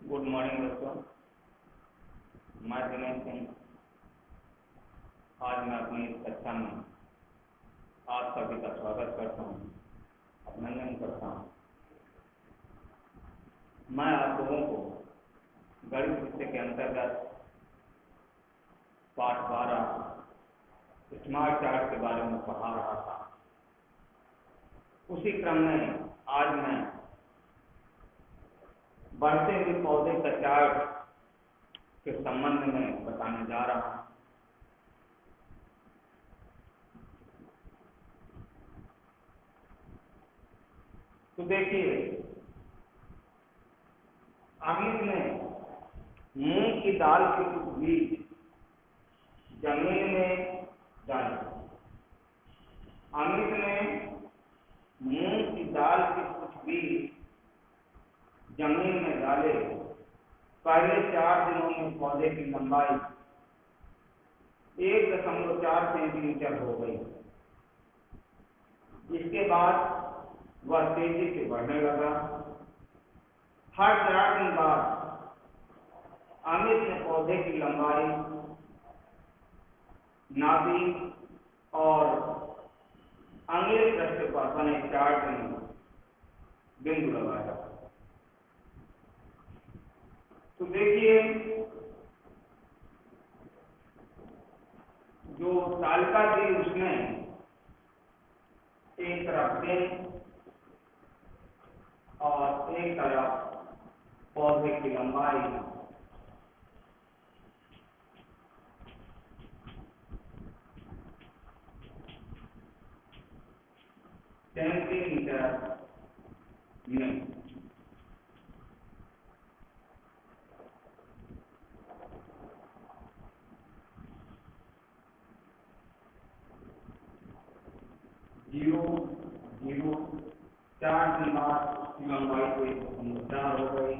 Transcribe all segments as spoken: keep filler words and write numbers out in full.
Good morning दोस्तों, मैं दिनेश सिंह। आज मैं अपनी इस कक्षा में आप सभी का स्वागत करता हूँ, अभिनंदन करता हूँ। मैं आप लोगों को गणित विषय के अंतर्गत पाठ बारह स्मार्ट चार्ट के बारे में पढ़ा रहा था। उसी क्रम में आज मैं बढ़ते हुए पौधे का चार्ट के संबंध में बताने जा रहा हूं। तो देखिए, अमित ने मूंग की दाल के कुछ बीज जमीन में डाले। अमित ने मूंग की दाल के कुछ बीज जमीन में डाले। पहले चार दिनों में पौधे की लंबाई एक दशमलव चार सेंटीमीटर हो गई। इसके बाद वह तेजी से बढ़ने लगा। हर चार दिन बाद अमित ने पौधे की लंबाई नापी और अगले पृष्ठ पर बने चार्ट में बिंदु लगाया। तो देखिए, जो तालिका दी उसने एक तरफ दिन और एक तरफ पौधे की लंबाई सेंटीमीटर में। जीरो जीरो चार दिन बाद उसकी लंबाई को एक दशमलव चार हो गई।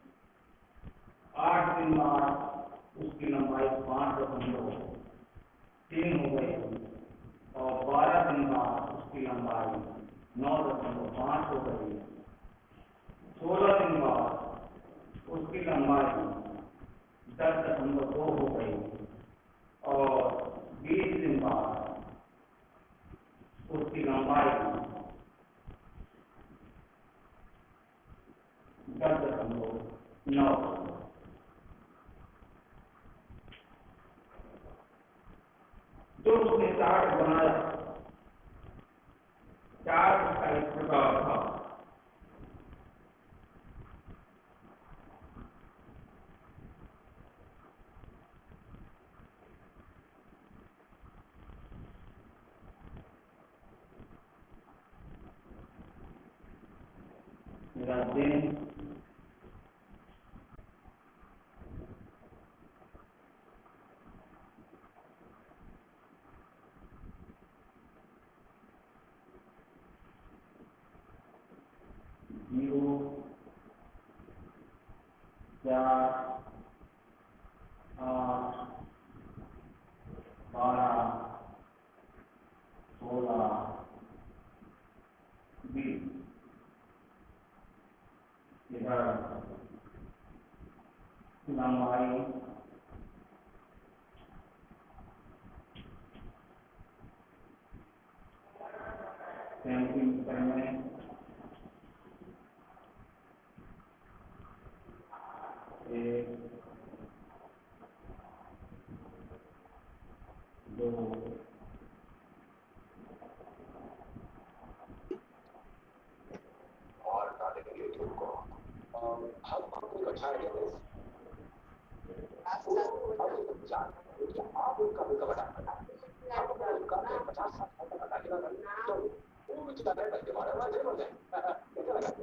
आठ दिन बाद उसकी लंबाई पाँच दशमलव तीन हो गई और बारह दिन बाद उसकी लंबाई नौ दशमलव पाँच हो गई। सोलह दिन बाद उसकी लंबाई दस दशमलव दो हो गई और बीस दिन बाद उसकी लंबाई दस दशमलव नौ। जो उसने चार्ट बनाया, चार्ट का इस प्रकार था। मेरा दिन जीरो चार आठ बारह सोलह बीस। इधर लंबाई सेंटीमीटर में। एक दो और डाले के लिए को हम आपको अच्छा है आप उनका उनका बता आपको उनका पचास साठ का बता देना तो वो कुछ करने लगे हमारे वहां जेल हो जाए कैसे लगा।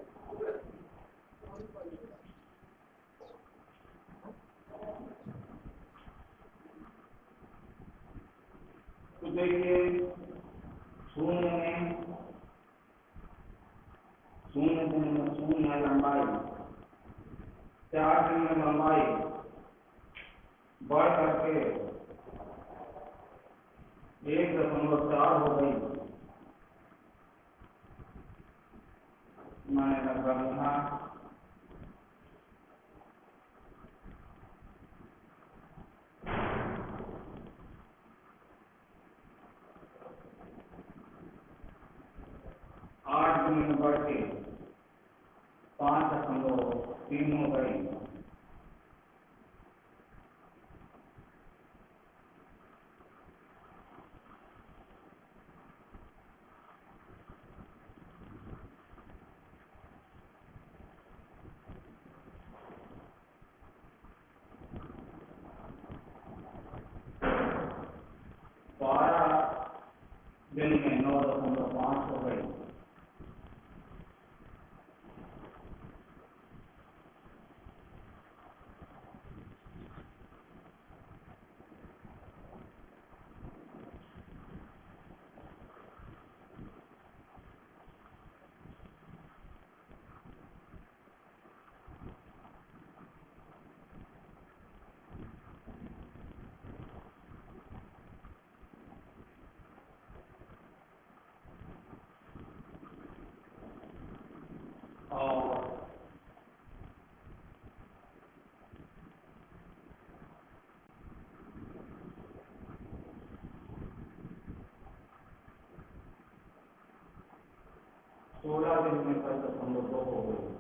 तो देखिए, शून्य में शून्य दिन में शून्य लंबाई, चार दिन में लंबाई बढ़ करके एक दशमलव चार हो गई। मैंने लगभग यहाँ दिन बढ़ के पाँच दशमलव तीन हो गई। बारह दिन में नौ दशमलव पाँच हो गई। और सोलह दिन में दस दशमलव दो हो गई।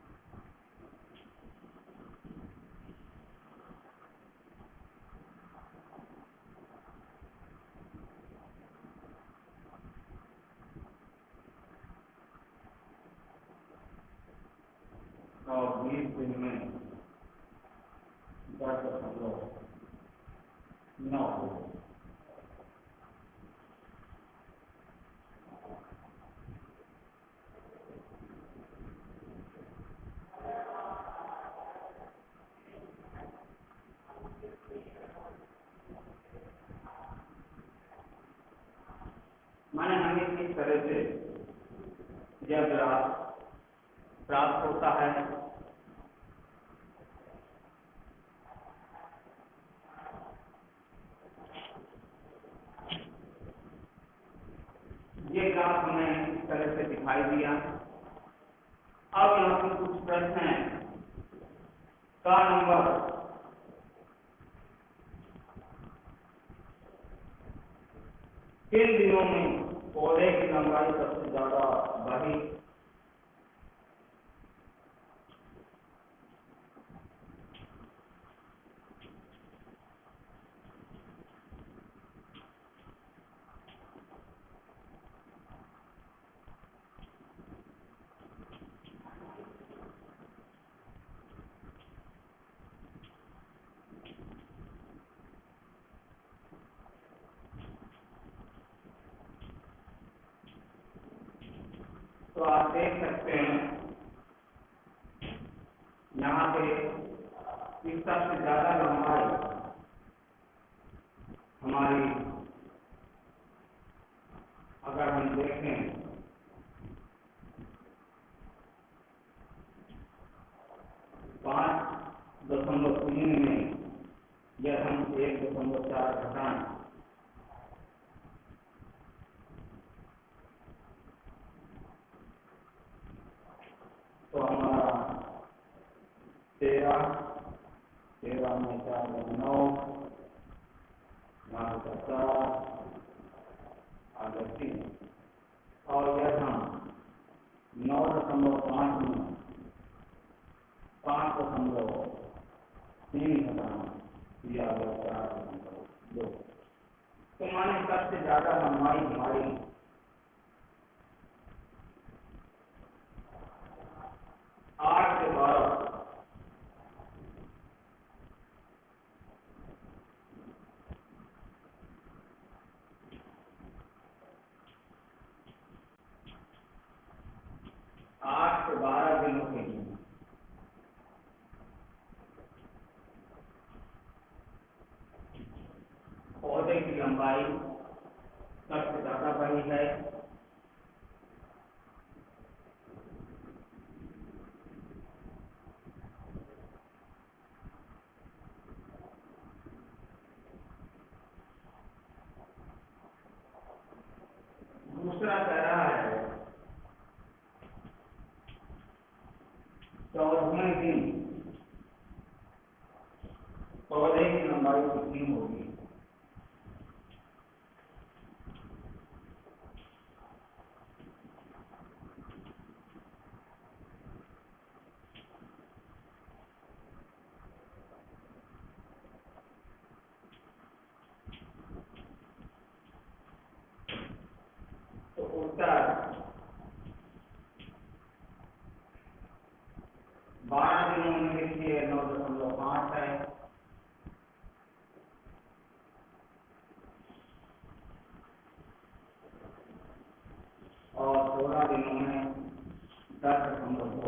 और बीस दिन में दस दशमलव नौ हो गई। माने हमें किस तरह से यह ग्राफ प्राप्त होता है। ये ग्राफ हमें इस तरह से दिखाई दिया। अब यहाँ पर कुछ प्रश्न हैं। का नंबर किन दिनों में पौधे की लंबाई सबसे ज्यादा बढ़ी। तो आप देख सकते हैं यहाँ पे इस सबसे ज्यादा लंबाई हमारी अगर हम देखें पाँच दशमलव तीन में यह हम एक दशमलव चार घटाएं तो हमारा तेरह तेरह में चार नौ नौ पचास आगे तीन और यह हम नौ दशमलव पाँच में पाँच दशमलव तीन घटाना या चार दशमलव दो। तो माने सबसे ज्यादा लंबाई हमारी आठ से बारह आठ से बारह दिनों के लिए पौधे की लंबाई सबसे ज्यादा बढ़ी है। दूसरा कह रहा है चौदहवें दिन पौधे की लंबाई कितनी होगी। दिनों में देखिए नौ दशमलव पाँच है, और सोलह दिनों में दस दशमलव दो।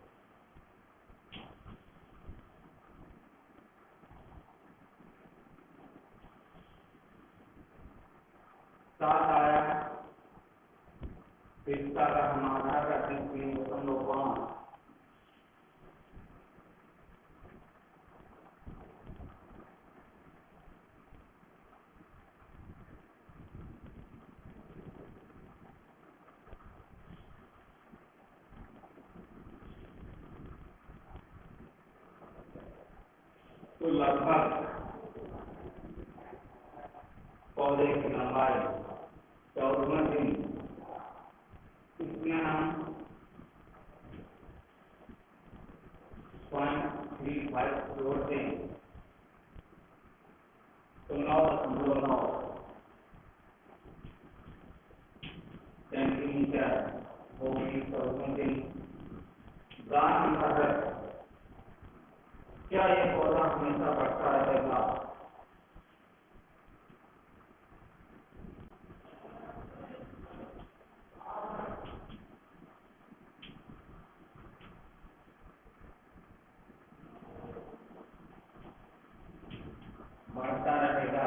सात आया, इसका अगर हम आधार रखते हैं तीन दशमलव पाँच, तो लगभग पौधे की लंबाई चौदहवें दिन, इसमें हम पॉइंट थ्री फाइव जोड़ते हैं तो नौ दशमलव नौ सेंटीमीटर होगी चौदहवें दिन। गांठ की ताकत, क्या ये पौधा हमेशा बढ़ता रहेगा? बढ़ता रहेगा।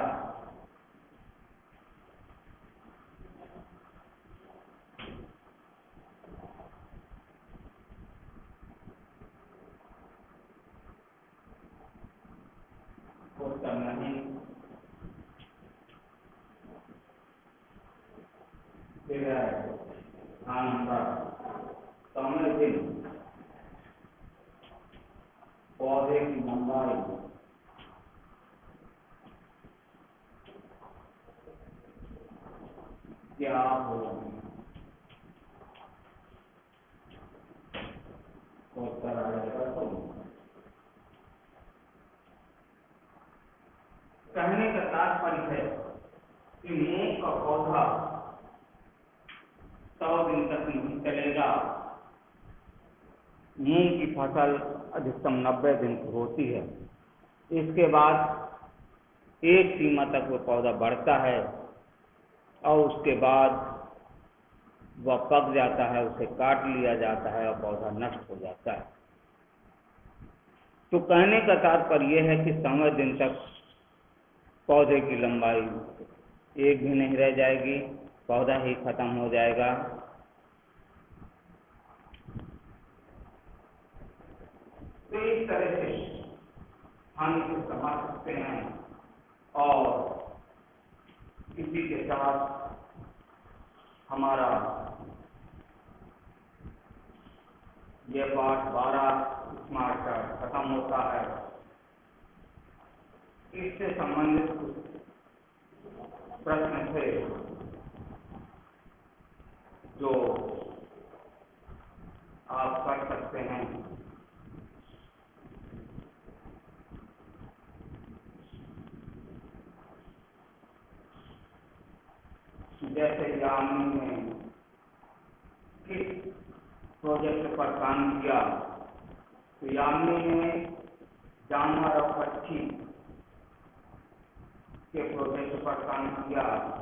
उत्तर नहीं। फिर है स्थान नंबर सौवें दिन, पौधे की लंबाई क्या होगी? उत्तर आएगा तो कहने का तात्पर्य है कि मूंग का पौधा सौ दिन तक नहीं चलेगा। मूंग की फसल अधिकतम नब्बे दिन की होती है। इसके बाद एक सीमा तक वो पौधा बढ़ता है और उसके बाद वह पक जाता है, उसे काट लिया जाता है और पौधा नष्ट हो जाता है। तो कहने का तात्पर्य यह है कि सौ दिन तक पौधे की लंबाई एक भी नहीं रह जाएगी, पौधा ही खत्म हो जाएगा। तो इस तरह से हम इसे समझ सकते हैं और इसी के साथ हमारा यह पाठ बारह स्मार्ट चार्ट खत्म होता है। इससे संबंधित प्रश्न थे जो आप कर सकते हैं। जैसे यामिनी ने किस प्रोजेक्ट पर काम किया, तो यामिनी ने जानवर और पक्षी के प्रोजेक्ट पर काम किया।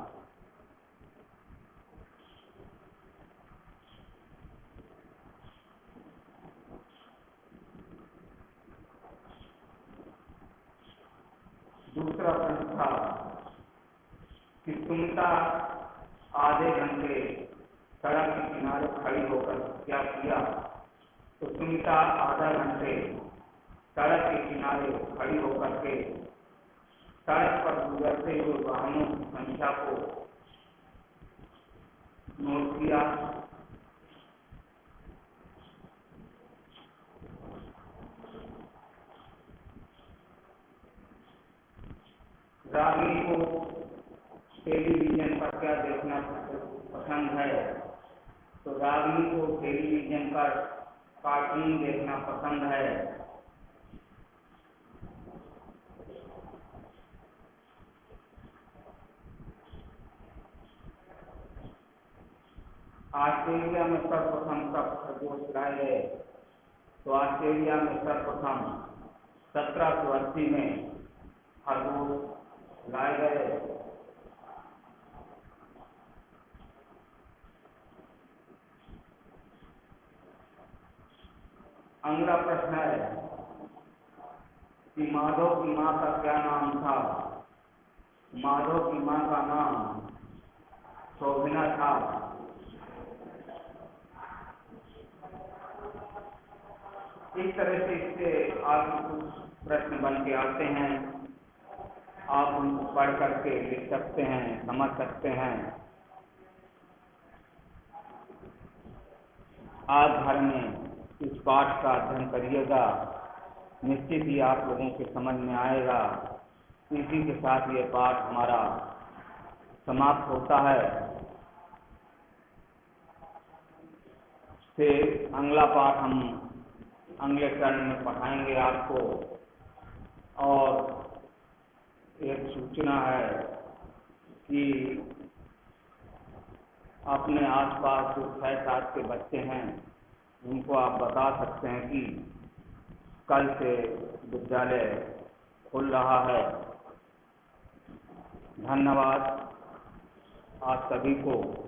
दूसरा प्रश्न था कि सुनीता आधे घंटे सड़क के किनारे खड़ी होकर क्या किया, तो सुनीता आधा घंटे सड़क के किनारे खड़ी होकर के सड़क पर गुजरते हुए वाहनों की संख्या को नोट किया। रागिनी को टेलीविजन पर क्या देखना पसंद है, तो रागिनी को टेलीविजन पर कार्टून देखना पसंद है। ऑस्ट्रेलिया में सर्वप्रथम कब खरगोश लाए गए, तो ऑस्ट्रेलिया में सर्वप्रथम सत्रह सौ अस्सी में खरगोश लाए गए। अगला प्रश्न है कि माधव की मां का क्या नाम था? माधव की मां का नाम शोभना था। इस तरह से इससे आगे कुछ प्रश्न बन के आते हैं, आप उनको पढ़ करके लिख सकते हैं, समझ सकते हैं। आज घर में इस पाठ का अध्ययन करिएगा, निश्चित ही आप लोगों के समझ में आएगा। इसी के साथ ये पाठ हमारा समाप्त होता है। फिर अगला पाठ हम अगले चरण में पढ़ाएंगे आपको। और एक सूचना है कि अपने आसपास जो छः सात के बच्चे हैं उनको आप बता सकते हैं कि कल से विद्यालय खुल रहा है। धन्यवाद आप सभी को।